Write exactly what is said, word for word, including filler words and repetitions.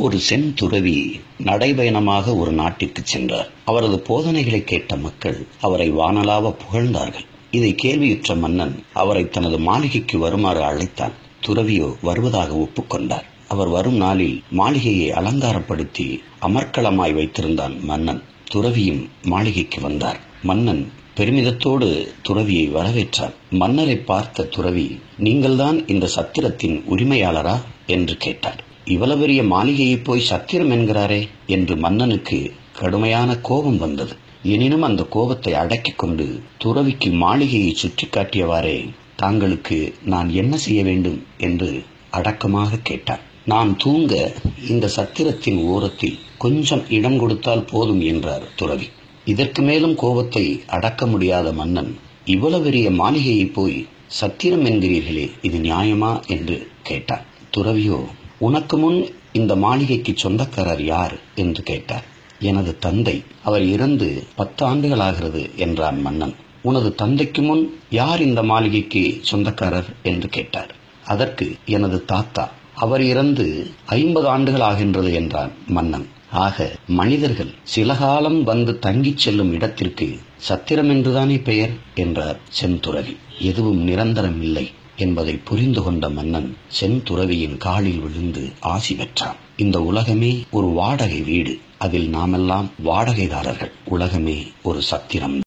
ஒரு செந்துறவி நடைபயணமாக ஒரு நாட்டிற்கு சென்றார். அவரது போதனைகளை கேட்ட மக்கள் அவரை வானலாவ புகழ்ந்தார்கள். இதை கேள்வியுற்ற மன்னன் அவரை தனது மாளிகைக்கு வருமாறு அழைத்தான். துறவியோ வருவதாக ஒப்புக்கொண்டார். அவர் வரும் நாளில் மாளிகையை அலங்காரப்படுத்தி அமர்க்களமாய் வைத்திருந்தான் மன்னன். துறவியும் மாளிகைக்கு வந்தார். மன்னன் பெருமிதத்தோடு துறவியை வரவேற்றார். மன்னரை பார்த்த துறவி, நீங்கள்தான் இந்த சத்திரத்தின் உரிமையாளரா என்று கேட்டார். இவ்வளவு பெரிய மாளிகையை போய் சத்திரம் என்கிறாரே என்று மன்னனுக்கு கடுமையான கோபம் வந்தது. எனினும் அந்த கோபத்தை அடக்கிக் கொண்டு துறவிக்கு மாளிகையை சுற்றி காட்டியவாறே, தாங்களுக்கு நான் என்ன செய்ய வேண்டும் என்று அடக்கமாக கேட்டார். நான் தூங்க இந்த சத்திரத்தின் ஓரத்தில் கொஞ்சம் இடம் கொடுத்தால் போதும் என்றார் துறவி. இதற்கு மேலும் கோபத்தை அடக்க முடியாத மன்னன், இவ்வளவு பெரிய மாளிகையை போய் சத்திரம் என்கிறீர்களே, இது நியாயமா என்று கேட்டார். துறவியோ, உனக்கு முன் இந்த மாளிகைக்கு சொந்தக்காரர் யார் என்று கேட்டார். எனது தந்தை, அவர் இறந்து பத்து ஆண்டுகளாகிறது என்றான் மன்னன். உனது தந்தைக்கு முன் யார் இந்த மாளிகைக்கு சொந்தக்காரர் என்று கேட்டார். அதற்கு எனது தாத்தா, அவர் இறந்து ஐம்பது ஆண்டுகள் ஆகின்றது என்றான் மன்னன். ஆக மனிதர்கள் சில காலம் வந்து தங்கிச் செல்லும் இடத்திற்கு சத்திரம் என்றுதானே பெயர் என்றார் செந்துறவி. எதுவும் நிரந்தரம் இல்லை என்பதை புரிந்து கொண்ட மன்னன் செந்துறவியின் காலில் விழுந்து ஆசி பெற்றான். இந்த உலகமே ஒரு வாடகை வீடு, அதில் நாமெல்லாம் வாடகைதாரர்கள். உலகமே ஒரு சத்திரம்.